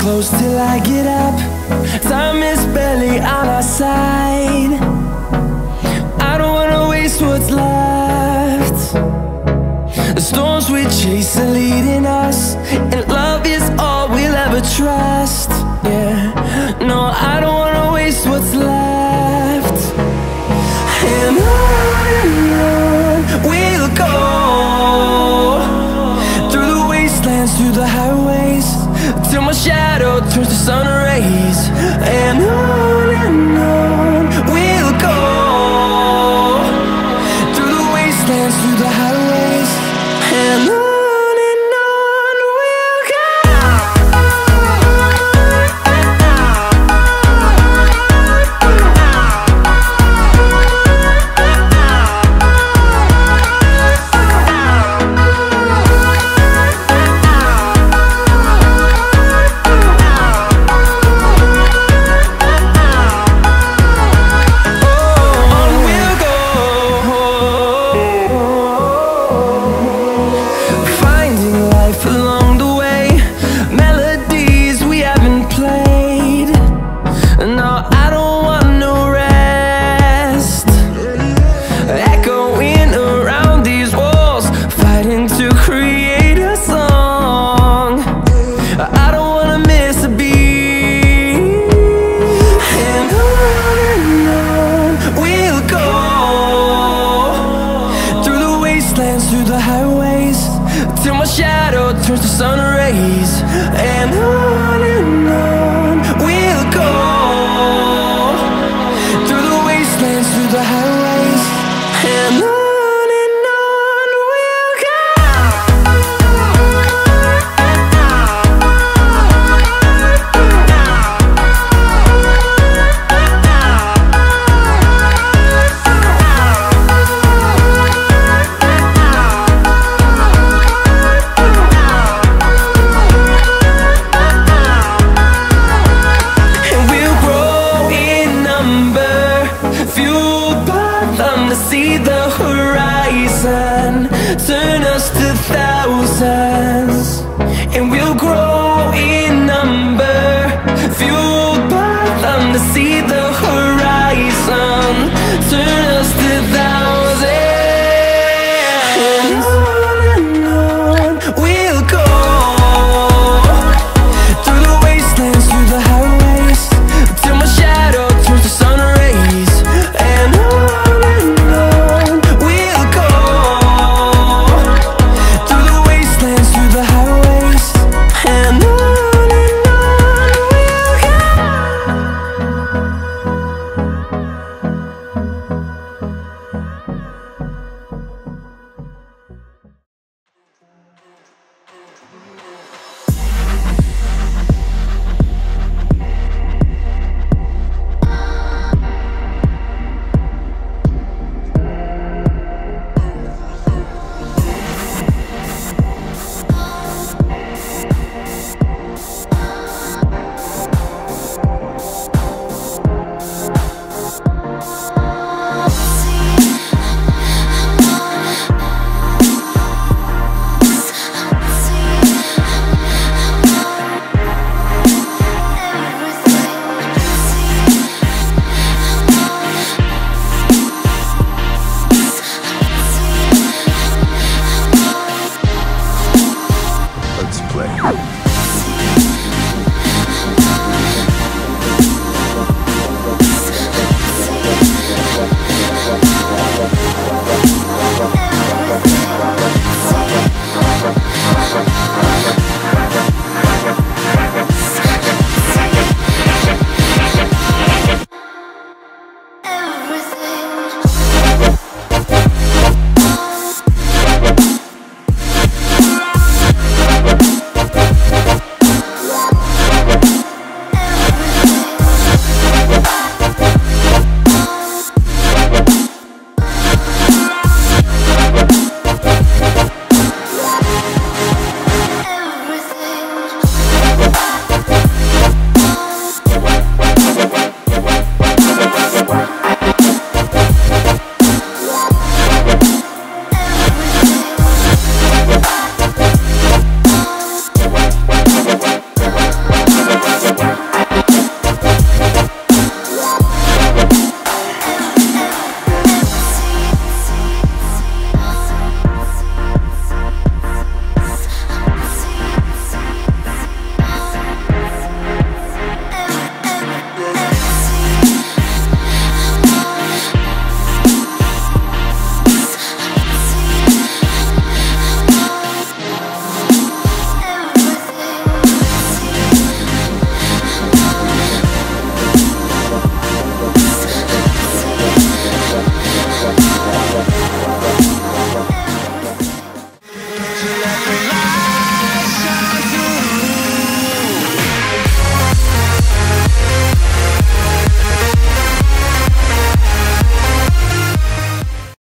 close till I get up. Time is barely on our side. I don't wanna waste what's left. The storms we chase are leading us, and love is all we'll ever trust. Yeah, no, I don't wanna waste what's left. And on we'll go, through the wastelands, through the highways, till my shadow turns to sun rays. And on we'll go, through the wastelands, through the highways, and on we'll go. Through the highways, till my shadow turns to sun rays. And on we'll go, through the wastelands, through the highways, and on we'll go. Fueled by them to see the horizon, turn us to thousands.